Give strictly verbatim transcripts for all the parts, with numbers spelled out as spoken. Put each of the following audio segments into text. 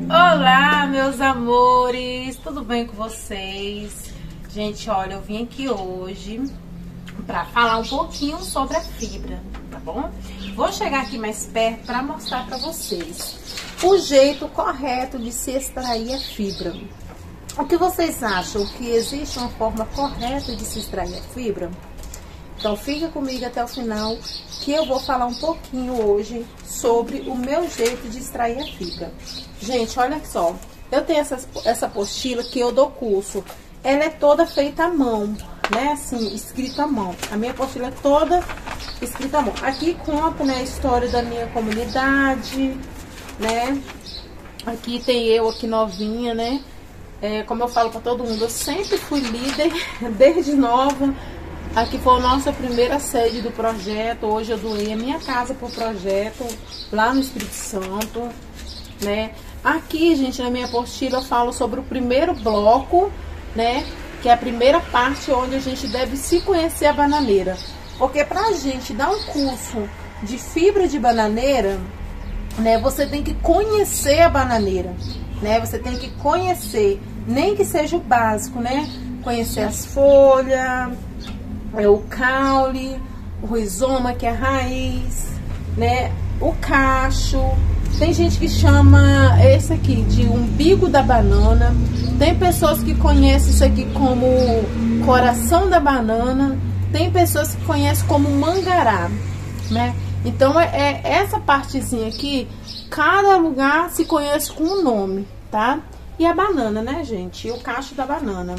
Olá, meus amores, tudo bem com vocês? Gente, olha, eu vim aqui hoje pra falar um pouquinho sobre a fibra, tá bom? Vou chegar aqui mais perto pra mostrar pra vocês o jeito correto de se extrair a fibra. O que vocês acham? Que existe uma forma correta de se extrair a fibra? Então fica comigo até o final, que eu vou falar um pouquinho hoje sobre o meu jeito de extrair a fibra. Gente, olha só, eu tenho essa, essa apostila que eu dou curso. Ela é toda feita à mão, né? Assim, escrita à mão. A minha apostila é toda escrita à mão. Aqui conta, né, a história da minha comunidade, né? Aqui tem eu aqui novinha, né? É, como eu falo pra todo mundo, eu sempre fui líder, desde nova. Aqui foi a nossa primeira sede do projeto. Hoje eu doei a minha casa pro projeto, lá no Espírito Santo, né? Aqui, gente, na minha apostila eu falo sobre o primeiro bloco, né? Que é a primeira parte onde a gente deve se conhecer a bananeira. Porque pra gente dar um curso de fibra de bananeira, né? Você tem que conhecer a bananeira, né? Você tem que conhecer, nem que seja o básico, né? Conhecer as folhas, é o caule, o rizoma, que é a raiz, né? O cacho. Tem gente que chama esse aqui de umbigo da banana. Tem pessoas que conhecem isso aqui como coração da banana. Tem pessoas que conhecem como mangará, né? Então é, é essa partezinha aqui, cada lugar se conhece com um nome, tá? E a banana, né, gente? E o cacho da banana.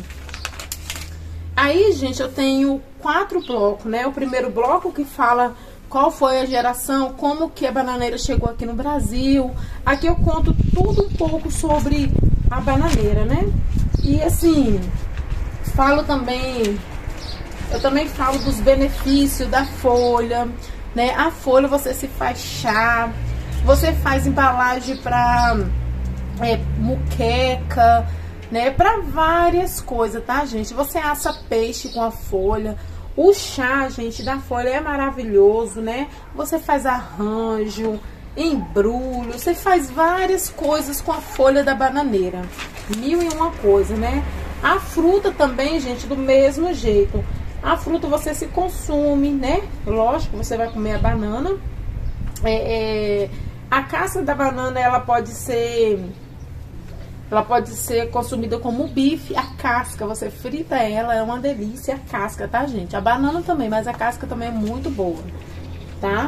Aí, gente, eu tenho quatro blocos, né? O primeiro bloco que fala qual foi a geração, como que a bananeira chegou aqui no Brasil. Aqui eu conto tudo um pouco sobre a bananeira, né? E assim, falo também, eu também falo dos benefícios da folha, né? A folha você se faz chá, você faz embalagem para é, muqueca, né, para várias coisas, tá, gente? Você assa peixe com a folha. O chá, gente, da folha é maravilhoso, né? Você faz arranjo, embrulho, você faz várias coisas com a folha da bananeira. Mil e uma coisa, né? A fruta também, gente, do mesmo jeito. A fruta você se consome, né? Lógico, você vai comer a banana. É, é, a casca da banana, ela pode ser... Ela pode ser consumida como bife. A casca, você frita ela, é uma delícia. A casca, tá, gente? A banana também, mas a casca também é muito boa, tá?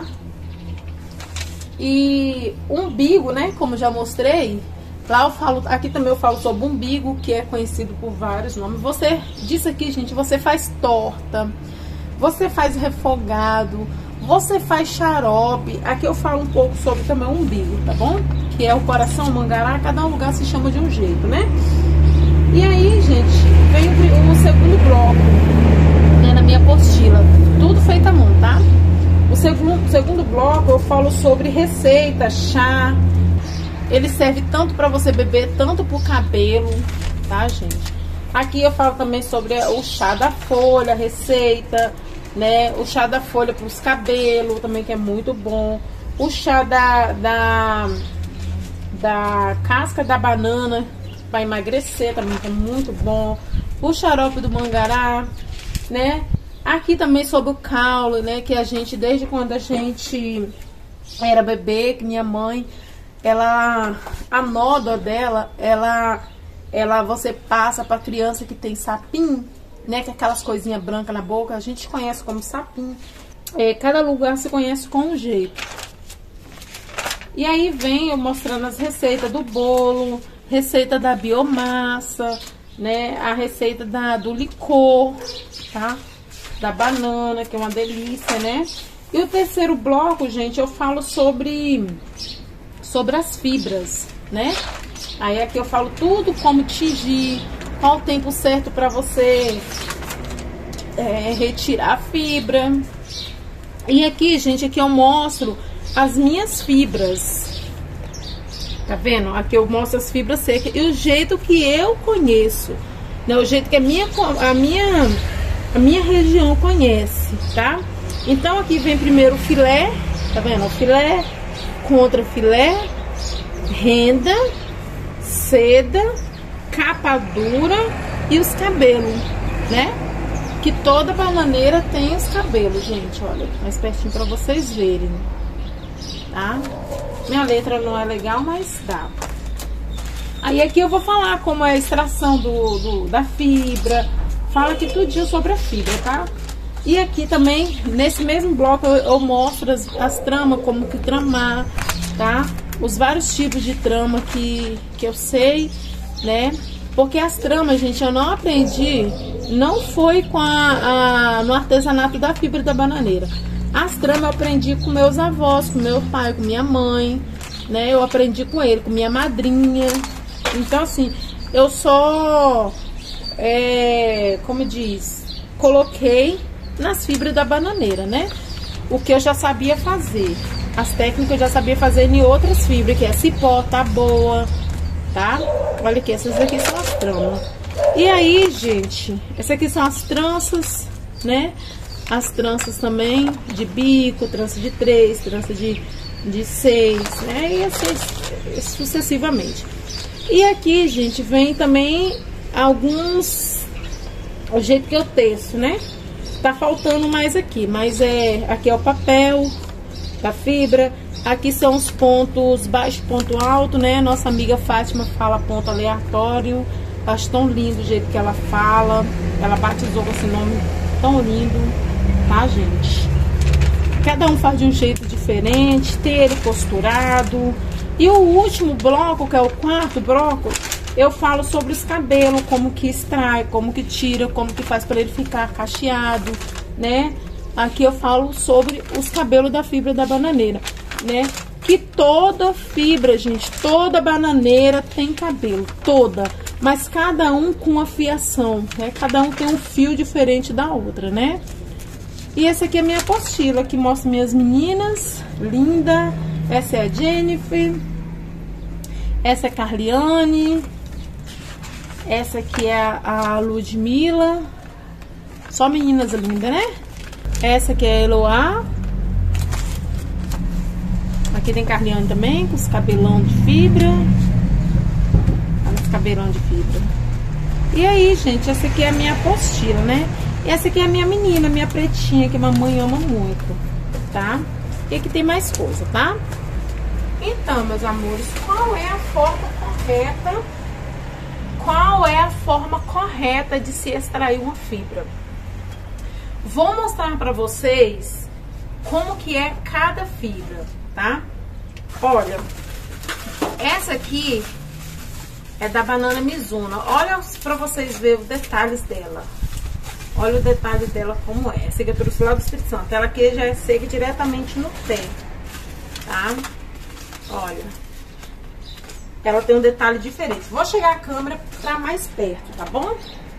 E umbigo, né? Como já mostrei, lá eu falo, aqui também eu falo sobre umbigo, que é conhecido por vários nomes. Você, disso aqui, gente, você faz torta, você faz refogado, você faz xarope. Aqui eu falo um pouco sobre também o umbigo, tá bom? Que é o coração, o mangará, cada um lugar se chama de um jeito, né? E aí, gente, vem o segundo bloco, né, na minha apostila. Tudo feito à mão, tá? O segundo, segundo bloco eu falo sobre receita, chá. Ele serve tanto para você beber, tanto pro cabelo, tá, gente? Aqui eu falo também sobre o chá da folha, receita, né? O chá da folha para os cabelos também, que é muito bom. O chá da, da, da casca da banana para emagrecer também, que é muito bom. O xarope do mangará, né? Aqui também sobre o caule, né? Que a gente, desde quando a gente era bebê, que minha mãe, ela, a nódoa dela, ela, ela você passa para criança que tem sapim, né, que é aquelas coisinhas brancas na boca, a gente conhece como sapim. É, cada lugar se conhece com um jeito. E aí vem eu mostrando as receitas do bolo, receita da biomassa, né, a receita da, do licor, tá? Da banana, que é uma delícia, né? E o terceiro bloco, gente, eu falo sobre, sobre as fibras, né? Aí aqui eu falo tudo como tingir, qual o tempo certo para você é, retirar a fibra. E aqui, gente, aqui eu mostro as minhas fibras. Tá vendo? Aqui eu mostro as fibras secas e o jeito que eu conheço, né? O jeito que a minha, a minha, a minha região conhece, tá? Então aqui vem primeiro o filé, tá vendo? O filé, contra filé, renda, seda, capa dura e os cabelos, né? Que toda bananeira tem os cabelos, gente, olha, mais pertinho pra vocês verem, tá? Minha letra não é legal, mas dá. Aí aqui eu vou falar como é a extração do, do, da fibra, fala aqui tudinho sobre a fibra, tá? E aqui também, nesse mesmo bloco, eu, eu mostro as, as tramas, como que tramar, tá? Os vários tipos de trama que, que eu sei, né? Porque as tramas, gente, eu não aprendi, não foi com a, a, no artesanato da fibra da bananeira. As tramas eu aprendi com meus avós, com meu pai, com minha mãe, né? Eu aprendi com ele, com minha madrinha. Então, assim, eu só, é, como diz, coloquei nas fibras da bananeira, né? O que eu já sabia fazer. As técnicas eu já sabia fazer em outras fibras, que é cipó, taboa, tá? Olha aqui, essas aqui são as tramas. E aí, gente, essas aqui são as tranças, né? As tranças também de bico, trança de três, trança de, de seis, né? E assim sucessivamente. E aqui, gente, vem também alguns... O jeito que eu teço, né? Tá faltando mais aqui, mas é... Aqui é o papel da fibra. Aqui são os pontos baixo, ponto alto, né? Nossa amiga Fátima fala ponto aleatório. Acho tão lindo o jeito que ela fala. Ela batizou com esse nome tão lindo, tá, gente? Cada um faz de um jeito diferente, ter ele costurado. E o último bloco, que é o quarto bloco, eu falo sobre os cabelos, como que extrai, como que tira, como que faz para ele ficar cacheado, né? Aqui eu falo sobre os cabelos da fibra da bananeira, né? Que toda fibra, gente, toda bananeira tem cabelo, toda. Mas cada um com afiação, né? Cada um tem um fio diferente da outra, né? E essa aqui é a minha apostila, que mostra minhas meninas, linda. Essa é a Jennifer. Essa é a Carliane. Essa aqui é a Ludmilla. Só meninas lindas, né? Essa aqui é a Eloá. Aqui tem Carliane também, com os cabelão de fibra. Olha os cabelão de fibra. E aí, gente, essa aqui é a minha apostila, né? E essa aqui é a minha menina, minha pretinha, que a mamãe ama muito, tá? E aqui tem mais coisa, tá? Então, meus amores, qual é a forma correta? Qual é a forma correta de se extrair uma fibra? Vou mostrar pra vocês como que é cada fibra, tá? Olha, essa aqui é da banana Mizuno. Olha pra vocês verem os detalhes dela. Olha o detalhe dela como é. Essa aqui eu trouxe lá do Espírito Santo. Ela aqui já é seca diretamente no pé, tá? Olha. Ela tem um detalhe diferente. Vou chegar a câmera pra mais perto, tá bom?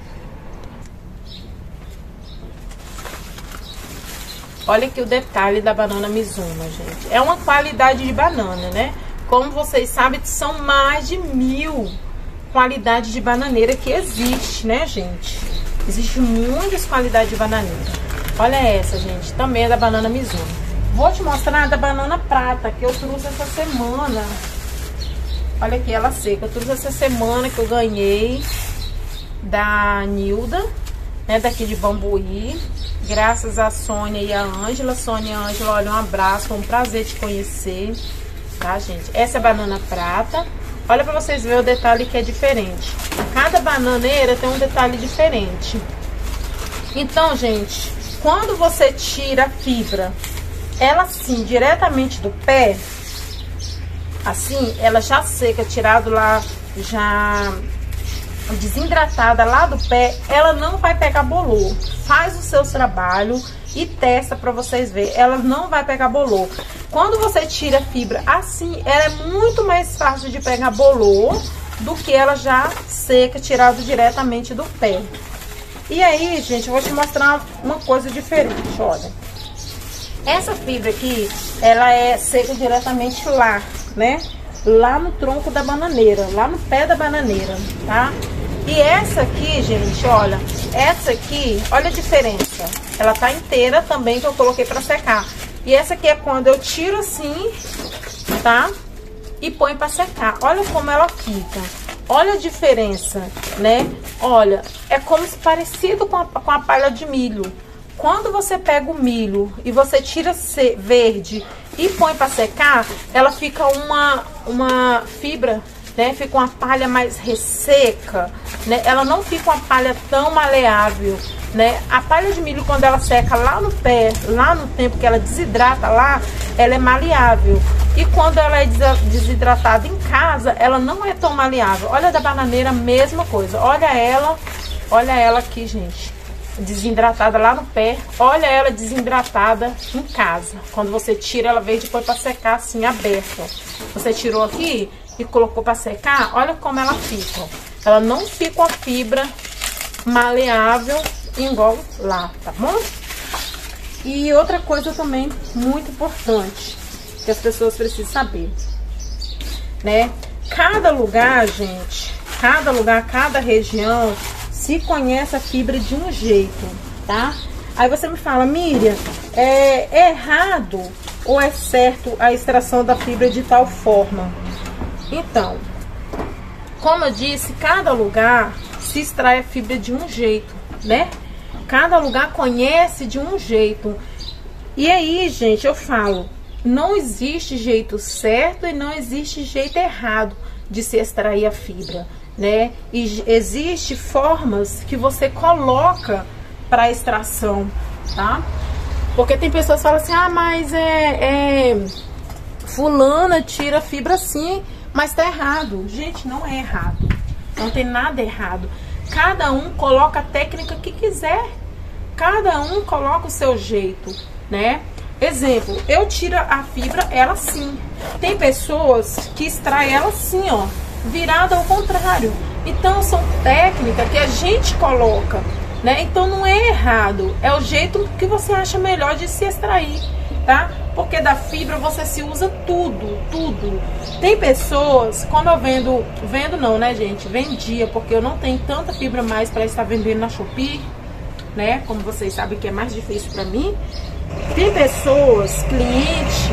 Olha aqui o detalhe da banana Mizuno, gente. É uma qualidade de banana, né? Como vocês sabem, são mais de mil qualidades de bananeira que existe, né, gente? Existe muitas qualidades de bananeira. Olha essa, gente. Também é da banana Mizuno. Vou te mostrar da banana prata, que eu trouxe essa semana. Olha aqui, ela seca. Eu trouxe essa semana que eu ganhei da Nilda, né, daqui de Bambuí. Graças a Sônia e a Ângela. Sônia e a Ângela, olha, um abraço. Foi um prazer te conhecer, tá, gente? Essa é a banana prata. Olha pra vocês verem o detalhe que é diferente. Cada bananeira tem um detalhe diferente. Então, gente, quando você tira a fibra, ela assim, diretamente do pé, assim, ela já seca, tirado lá, já desidratada lá do pé, ela não vai pegar bolor. Faz os seus trabalhos e testa pra vocês verem. Ela não vai pegar bolor. Quando você tira a fibra assim, ela é muito mais fácil de pegar bolor do que ela já seca, tirado diretamente do pé. E aí, gente, eu vou te mostrar uma coisa diferente, olha. Essa fibra aqui, ela é seca diretamente lá, né? Lá no tronco da bananeira, lá no pé da bananeira, tá? E essa aqui, gente, olha, essa aqui, olha a diferença. Ela tá inteira também, que eu coloquei pra secar. E essa aqui é quando eu tiro assim, tá? E põe pra secar. Olha como ela fica. Olha a diferença, né? Olha, é como se parecido com a, com a palha de milho. Quando você pega o milho e você tira verde e põe para secar, ela fica uma, uma fibra, né? Fica uma palha mais resseca, né? Ela não fica uma palha tão maleável, né? A palha de milho, quando ela seca lá no pé, lá no tempo que ela desidrata lá, ela é maleável. E quando ela é desidratada em casa, ela não é tão maleável. Olha da bananeira, mesma coisa. Olha ela, olha ela aqui, gente. Desidratada lá no pé. Olha ela desidratada em casa. Quando você tira ela verde, põe para secar assim, aberta. Você tirou aqui e colocou para secar, olha como ela fica. Ela não fica uma fibra maleável igual lá, tá bom? E outra coisa também muito importante que as pessoas precisam saber, né? Cada lugar, gente, cada lugar, cada região se conhece a fibra de um jeito, tá? Aí você me fala, Miriam, é, é errado ou é certo a extração da fibra de tal forma? Então, como eu disse, cada lugar se extrai a fibra de um jeito, né? Cada lugar conhece de um jeito. E aí, gente, eu falo, não existe jeito certo e não existe jeito errado de se extrair a fibra, né? E existe formas que você coloca para extração, tá? Porque tem pessoas que falam assim, ah, mas é, é fulana tira fibra assim, mas tá errado. Gente, não é errado. Não tem nada errado. Cada um coloca a técnica que quiser. Cada um coloca o seu jeito, né? Exemplo, eu tiro a fibra, ela assim. Tem pessoas que extraem ela assim, ó, virada ao contrário. Então, são técnicas que a gente coloca, né? Então, não é errado. É o jeito que você acha melhor de se extrair, tá? Porque da fibra você se usa tudo, tudo. Tem pessoas, quando eu vendo, vendo não, né, gente? Vendia, porque eu não tenho tanta fibra mais para estar vendendo na Shopee, né? Como vocês sabem que é mais difícil para mim. Tem pessoas, cliente,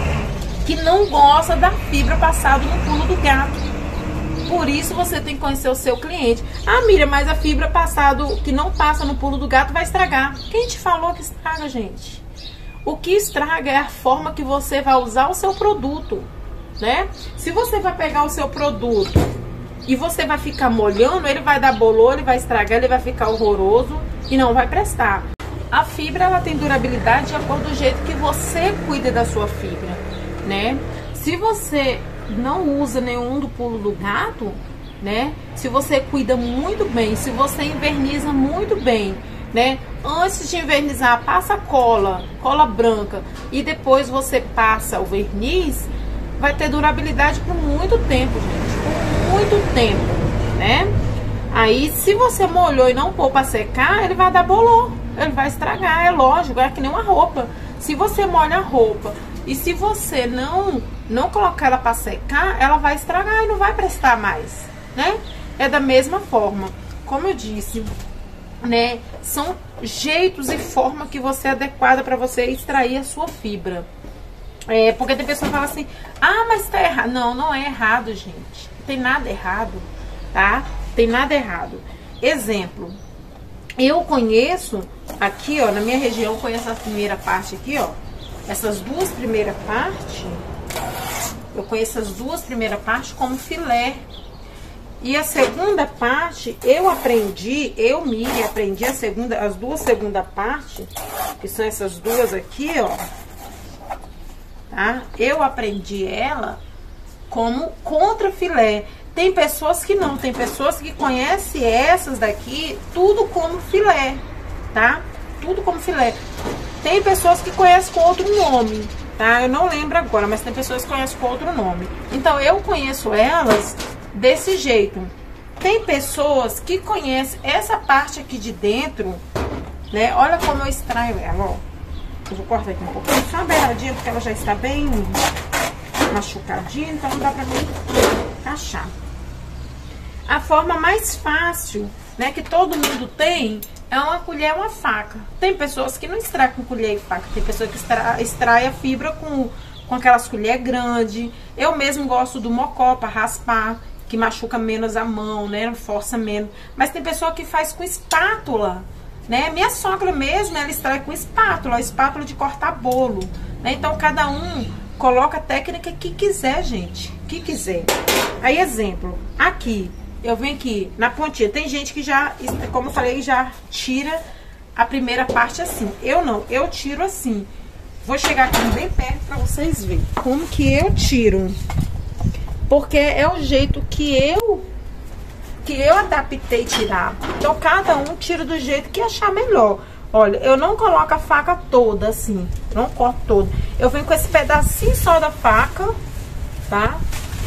que não gosta da fibra passada no pulo do gato. Por isso você tem que conhecer o seu cliente. Ah, Miriam, mas a fibra passada que não passa no pulo do gato vai estragar. Quem te falou que estraga, gente? O que estraga é a forma que você vai usar o seu produto, né? Se você vai pegar o seu produto e você vai ficar molhando, ele vai dar bolor, ele vai estragar, ele vai ficar horroroso e não vai prestar. A fibra, ela tem durabilidade de acordo do jeito que você cuida da sua fibra, né? Se você não usa nenhum do pulo do gato, né? Se você cuida muito bem, se você inverniza muito bem, né? Antes de invernizar, passa cola, cola branca e depois você passa o verniz, vai ter durabilidade por muito tempo, gente, por muito tempo, né? Aí, se você molhou e não pôr para secar, ele vai dar bolor, ele vai estragar, é lógico, é que nem uma roupa. Se você molha a roupa e se você não não colocar ela para secar, ela vai estragar e não vai prestar mais, né? É da mesma forma, como eu disse, né? São jeitos e forma que você é adequada para você extrair a sua fibra. É, porque tem pessoa que fala assim, ah, mas tá errado. Não, não é errado, gente. Não tem nada errado, tá? Tem nada errado. Exemplo, eu conheço aqui, ó, na minha região, eu conheço a primeira parte aqui, ó. Essas duas primeiras partes, eu conheço as duas primeiras partes como filé. E a segunda parte, eu aprendi, eu, Miriam, aprendi a segunda, as duas segundas partes, que são essas duas aqui, ó. Tá? Eu aprendi ela como contra filé. Tem pessoas que não, tem pessoas que conhecem essas daqui tudo como filé, tá? Tudo como filé. Tem pessoas que conhecem com outro nome, tá? Eu não lembro agora, mas tem pessoas que conhecem com outro nome. Então, eu conheço elas desse jeito. Tem pessoas que conhecem essa parte aqui de dentro, né? Olha como eu extraio ela, ó. Eu vou cortar aqui um pouquinho, só uma beiradinha, porque ela já está bem machucadinha, então não dá pra mim encaixar. A forma mais fácil, né, que todo mundo tem, é uma colher e uma faca. Tem pessoas que não extraem com colher e faca, tem pessoas que extra, extrai a fibra com, com aquelas colheres grandes. Eu mesmo gosto do mocó para raspar. que machuca menos a mão, né? Força menos. Mas tem pessoa que faz com espátula, né? Minha sogra mesmo, ela extrai com espátula, espátula de cortar bolo, né? Então, cada um coloca a técnica que quiser, gente, que quiser. Aí, exemplo, aqui, eu venho aqui na pontinha. Tem gente que já, como eu falei, já tira a primeira parte assim. Eu não, eu tiro assim. Vou chegar aqui bem perto pra vocês verem como que eu tiro. Porque é o jeito que eu que eu adaptei tirar. Então, cada um tira do jeito que achar melhor. Olha, eu não coloco a faca toda assim, não corto toda. Eu venho com esse pedacinho só da faca, tá?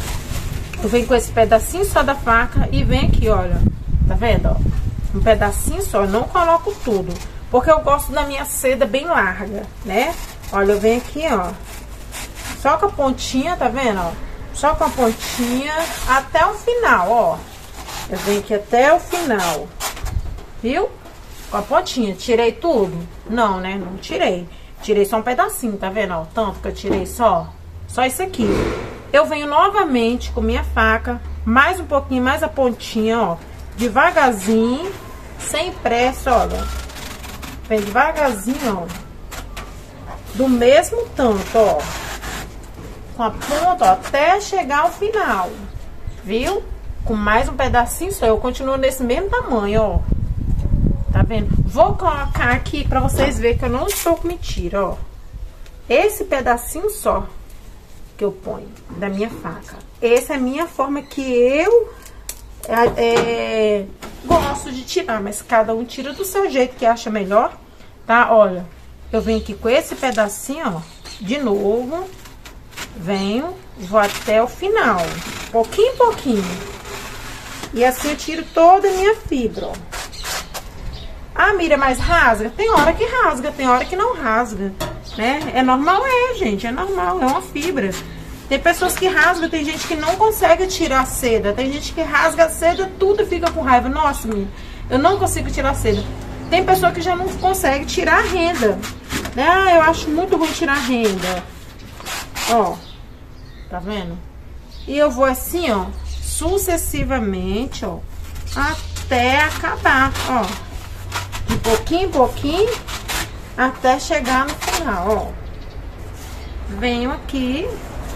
Eu venho com esse pedacinho só da faca e venho aqui, olha. Tá vendo, ó? Um pedacinho só, eu não coloco tudo. Porque eu gosto da minha seda bem larga, né? Olha, eu venho aqui, ó. Só com a pontinha, tá vendo, ó? Só com a pontinha até o final, ó. Eu venho aqui até o final. Viu? Com a pontinha. Tirei tudo? Não, né? Não tirei. Tirei só um pedacinho, tá vendo, ó? Tanto que eu tirei só. Só isso aqui. Eu venho novamente com minha faca. Mais um pouquinho, mais a pontinha, ó. Devagarzinho. Sem pressa, olha. Vem devagarzinho, ó. Do mesmo tanto, ó. Com a ponta, ó, até chegar ao final. Viu? Com mais um pedacinho só. Eu continuo nesse mesmo tamanho, ó. Tá vendo? Vou colocar aqui pra vocês verem que eu não estou com mentira, ó. Esse pedacinho só que eu ponho da minha faca. Essa é a minha forma que eu é, é, gosto de tirar. Mas cada um tira do seu jeito que acha melhor, tá? Olha. Eu venho aqui com esse pedacinho, ó, de novo, venho, vou até o final, pouquinho em pouquinho. E assim eu tiro toda a minha fibra, ó. Ah, Miriam, mas rasga? Tem hora que rasga, tem hora que não rasga, né? É normal, é, gente, é normal, é uma fibra. Tem pessoas que rasgam, tem gente que não consegue tirar a seda, tem gente que rasga a seda, tudo fica com raiva. Nossa, Miriam, eu não consigo tirar a seda. Tem pessoa que já não consegue tirar a renda. Ah, eu acho muito ruim tirar a renda. Ó, tá vendo? E eu vou assim, ó, sucessivamente, ó, até acabar, ó. De pouquinho em pouquinho, até chegar no final, ó. Venho aqui,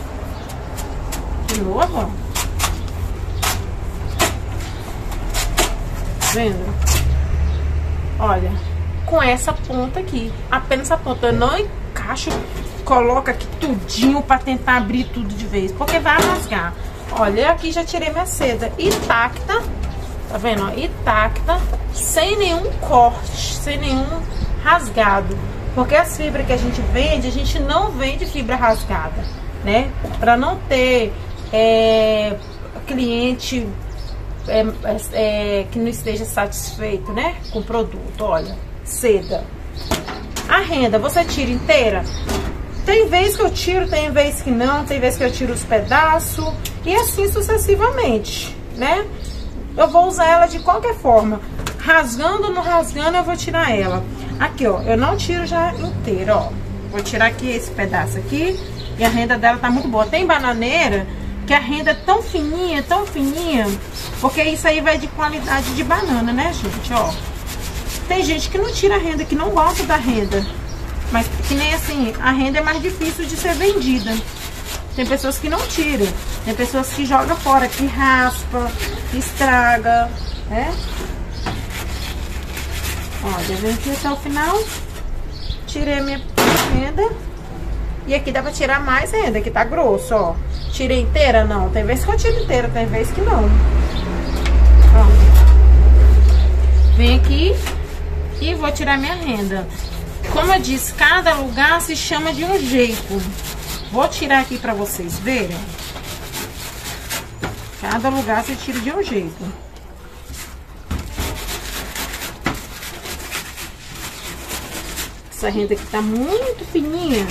de novo, ó. Tá vendo? Olha, com essa ponta aqui, apenas essa ponta, eu não encaixo, coloco aqui tudinho pra tentar abrir tudo de vez, porque vai rasgar. Olha, aqui já tirei minha seda intacta, tá vendo, ó, intacta, sem nenhum corte, sem nenhum rasgado, porque as fibras que a gente vende, a gente não vende fibra rasgada, né, pra não ter é, cliente... É, é, que não esteja satisfeito, né, com o produto. Olha, seda. A renda, você tira inteira? Tem vez que eu tiro, tem vez que não, tem vez que eu tiro os pedaços, e assim sucessivamente, né? Eu vou usar ela de qualquer forma. Rasgando ou não rasgando, eu vou tirar ela. Aqui, ó, eu não tiro já inteira, ó. Vou tirar aqui esse pedaço aqui, e a renda dela tá muito boa. Tem bananeira que a renda é tão fininha, tão fininha, porque isso aí vai de qualidade de banana, né, gente, ó. Tem gente que não tira a renda, que não gosta da renda, mas que nem assim, a renda é mais difícil de ser vendida. Tem pessoas que não tiram, tem pessoas que jogam fora, que raspa, que estraga, né. Ó, eu venho aqui até o final, tirei a minha renda, e aqui dá pra tirar mais renda, que tá grosso, ó. Tirei inteira? Não. Tem vezes que eu tiro inteira, tem vezes que não. Ó. Vem aqui e vou tirar minha renda. Como eu disse, cada lugar se chama de um jeito. Vou tirar aqui pra vocês verem. Cada lugar se tira de um jeito. Essa renda aqui tá muito fininha.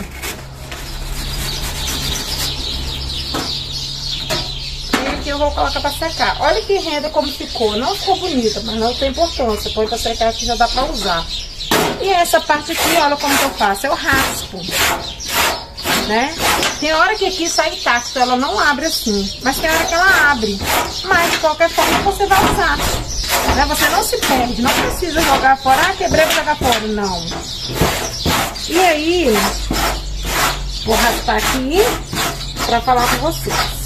Eu vou colocar pra secar. Olha que renda como ficou. Não ficou bonita, mas não tem importância. Põe pra secar que já dá pra usar. E essa parte aqui, olha como que eu faço. Eu raspo, né? Tem hora que aqui sai intacto, ela não abre assim, mas tem hora que ela abre. Mas de qualquer forma você vai usar, né? Você não se perde, não precisa jogar fora. Ah, quebrei, vou jogar fora, não. E aí, vou raspar aqui pra falar com vocês.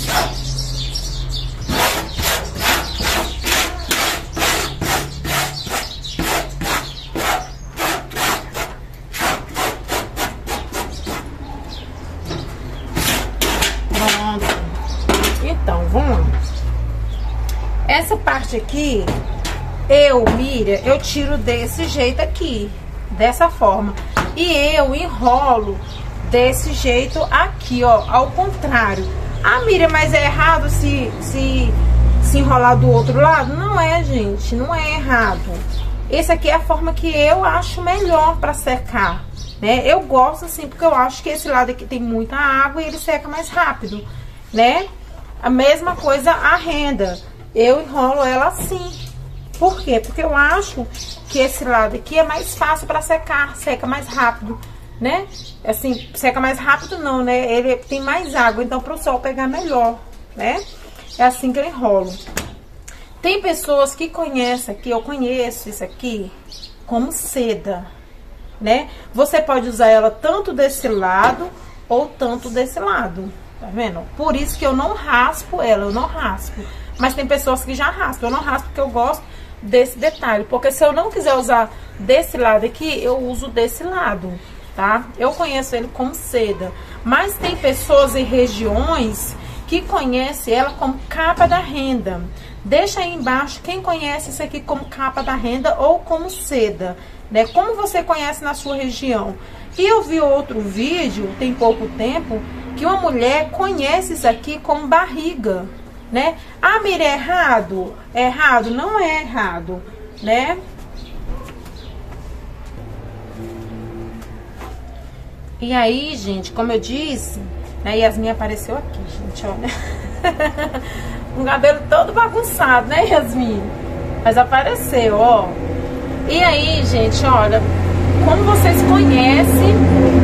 Então, vamos lá. Essa parte aqui, eu, Miriam, eu tiro desse jeito aqui, dessa forma. E eu enrolo desse jeito aqui, ó, ao contrário. Ah, Miriam, mas é errado se, se, se enrolar do outro lado? Não é, gente, não é errado. Esse aqui é a forma que eu acho melhor pra secar, né? Eu gosto assim, porque eu acho que esse lado aqui tem muita água e ele seca mais rápido, né? A mesma coisa a renda, eu enrolo ela assim. Por quê? Porque eu acho que esse lado aqui é mais fácil para secar, seca mais rápido, né? Assim, seca mais rápido não, né? Ele tem mais água, então para o sol pegar melhor, né? É assim que eu enrolo. Tem pessoas que conhecem aqui, eu conheço isso aqui como seda, né? Você pode usar ela tanto desse lado ou tanto desse lado. Tá vendo? Por isso que eu não raspo ela, eu não raspo. Mas tem pessoas que já raspam. Eu não raspo porque eu gosto desse detalhe. Porque se eu não quiser usar desse lado aqui, eu uso desse lado, tá? Eu conheço ele como seda. Mas tem pessoas em regiões que conhecem ela como capa da renda. Deixa aí embaixo quem conhece isso aqui como capa da renda ou como seda, né? Como você conhece na sua região. E eu vi outro vídeo, tem pouco tempo, que uma mulher conhece isso aqui como barriga, né? Ah, Miriam, é errado? É errado? Não é errado, né? E aí, gente, como eu disse, né? Yasmin apareceu aqui, gente, olha. Um cabelo todo bagunçado, né, Yasmin? Mas apareceu, ó. E aí, gente, olha, como vocês conhecem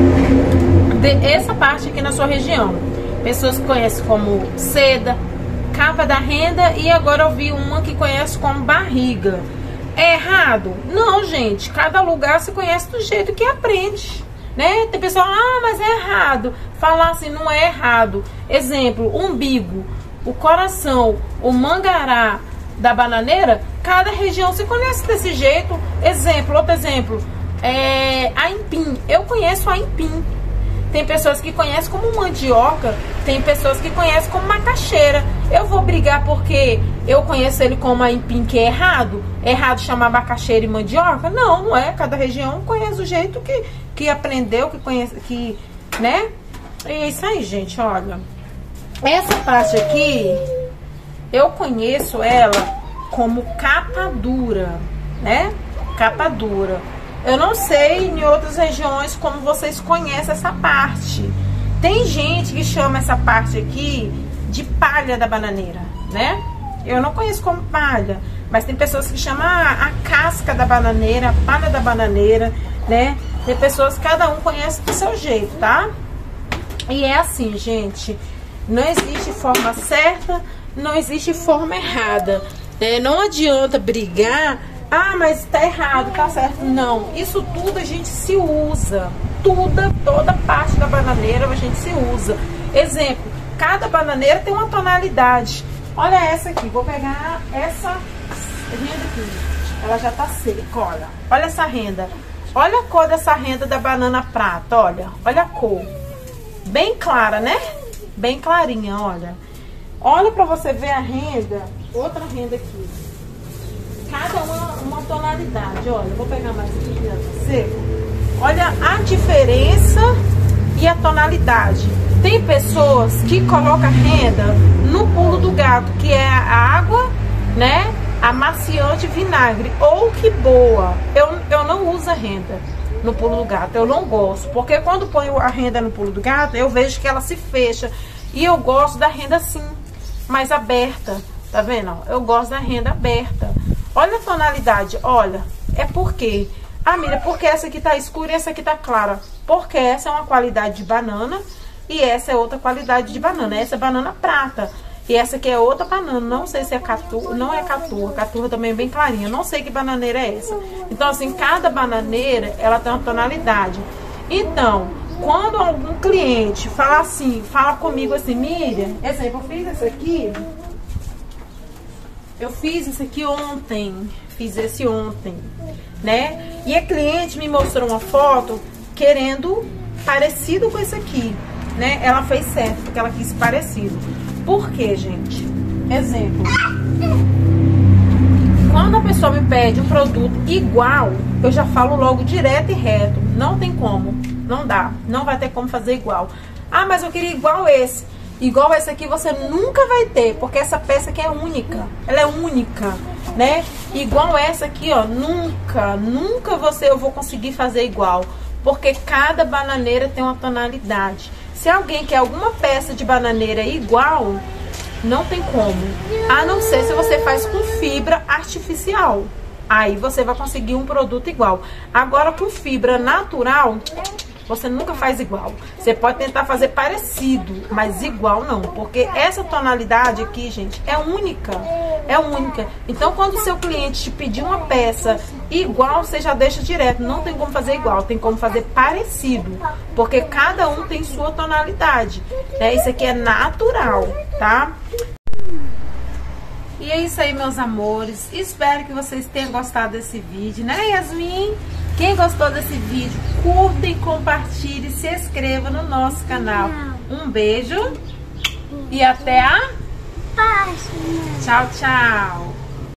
essa parte aqui na sua região? Pessoas que conhecem como seda, capa da renda, e agora eu vi uma que conhece como barriga. É errado? Não, gente. Cada lugar se conhece do jeito que aprende, né? Tem pessoal, ah, mas é errado. Falar assim, não é errado. Exemplo, umbigo, o coração, o mangará da bananeira, cada região se conhece desse jeito. Exemplo, outro exemplo, é aipim. Eu conheço aipim. Tem pessoas que conhecem como mandioca, tem pessoas que conhecem como macaxeira. Eu vou brigar porque eu conheço ele como aipim, que é errado? É errado chamar macaxeira e mandioca? Não, não é. Cada região conhece o jeito que, que aprendeu, que conhece, que, né? E é isso aí, gente, olha. Essa parte aqui, eu conheço ela como capa dura, né? Capa dura. Eu não sei em outras regiões como vocês conhecem essa parte. Tem gente que chama essa parte aqui de palha da bananeira, né? Eu não conheço como palha, mas tem pessoas que chamam a, a casca da bananeira, a palha da bananeira, né? Tem pessoas que cada um conhece do seu jeito, tá? E é assim, gente, não existe forma certa, não existe forma errada, né? Não adianta brigar. Ah, mas tá errado, tá certo. Não, isso tudo a gente se usa. Toda, toda parte da bananeira a gente se usa. Exemplo, cada bananeira tem uma tonalidade. Olha essa aqui, vou pegar essa renda aqui. Ela já tá seca, olha. Olha essa renda. Olha a cor dessa renda da banana prata, olha. Olha a cor. Bem clara, né? Bem clarinha, olha. Olha pra você ver a renda, outra renda aqui. Cada uma, uma tonalidade, olha, vou pegar mais aqui, que já tá seco. Olha a diferença e a tonalidade. Tem pessoas que colocam renda no pulo do gato, que é a água, né, amaciante vinagre, ou que boa. Eu, eu não uso a renda no pulo do gato, eu não gosto, porque quando ponho a renda no pulo do gato, eu vejo que ela se fecha. E eu gosto da renda assim, mais aberta, tá vendo? Eu gosto da renda aberta. Olha a tonalidade, olha, é porque, ah, Miriam, porque essa aqui tá escura e essa aqui tá clara? Porque essa é uma qualidade de banana E essa é outra qualidade de banana. Essa é banana prata. E essa aqui é outra banana. Não sei se é caturra. Não é caturra. Caturra também é bem clarinha. Não sei que bananeira é essa. Então, assim, cada bananeira, ela tem uma tonalidade. Então, quando algum cliente fala assim, fala comigo assim, Miriam, exemplo, eu fiz esse aqui. Eu fiz esse aqui ontem. Fiz esse ontem, né? E a cliente me mostrou uma foto querendo parecido com esse aqui, né? Ela fez certo, porque ela quis parecido. Por quê, gente? Exemplo. Quando a pessoa me pede um produto igual, eu já falo logo direto e reto. Não tem como, não dá, não vai ter como fazer igual. Ah, mas eu queria igual esse. Igual esse aqui você nunca vai ter, porque essa peça aqui é única. Ela é única, né? Igual essa aqui, ó, nunca, nunca você eu vou conseguir fazer igual. Porque cada bananeira tem uma tonalidade. Se alguém quer alguma peça de bananeira igual, não tem como. A não ser se você faz com fibra artificial. Aí você vai conseguir um produto igual. Agora com fibra natural, você nunca faz igual. Você pode tentar fazer parecido, mas igual não. Porque essa tonalidade aqui, gente, é única. É única. Então, quando o seu cliente te pedir uma peça igual, você já deixa direto. Não tem como fazer igual, tem como fazer parecido. Porque cada um tem sua tonalidade. Né? Isso aqui é natural, tá? E é isso aí, meus amores. Espero que vocês tenham gostado desse vídeo, né, Yasmin? Quem gostou desse vídeo, curta e compartilhe, se inscreva no nosso canal. Um beijo e até a próxima. Tchau, tchau.